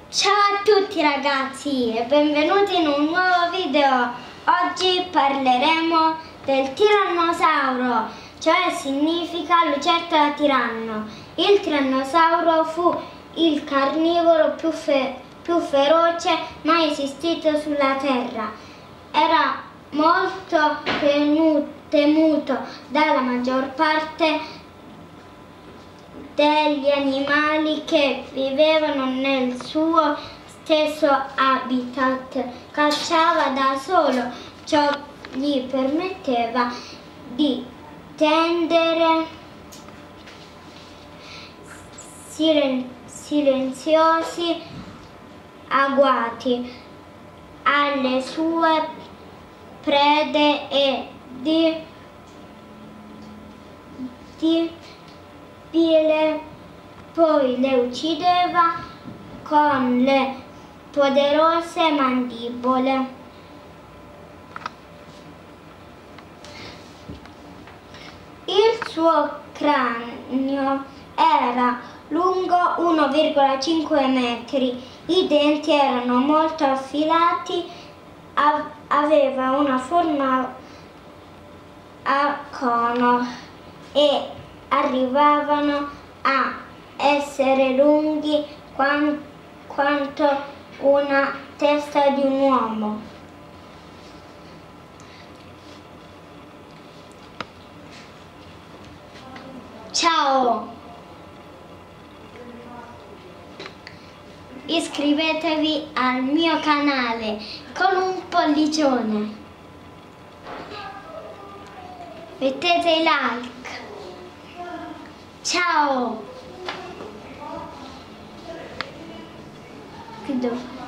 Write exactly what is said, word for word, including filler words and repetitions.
Ciao a tutti ragazzi e benvenuti in un nuovo video. Oggi parleremo del tirannosauro, cioè significa lucertola tiranno. Il tirannosauro fu il carnivoro più, fe più feroce mai esistito sulla terra. Era molto temuto dalla maggior parte degli animali che vivevano nel suo stesso habitat. Cacciava da solo, ciò gli permetteva di tendere silen silenziosi agguati alle sue prede e di, di poi le uccideva con le poderose mandibole. Il suo cranio era lungo uno virgola cinque metri, i denti erano molto affilati, aveva una forma a cono e arrivavano a essere lunghi quanto una testa di un uomo. Ciao! Iscrivetevi al mio canale con un pollicione. Mettete like. Ciao! Chiudo.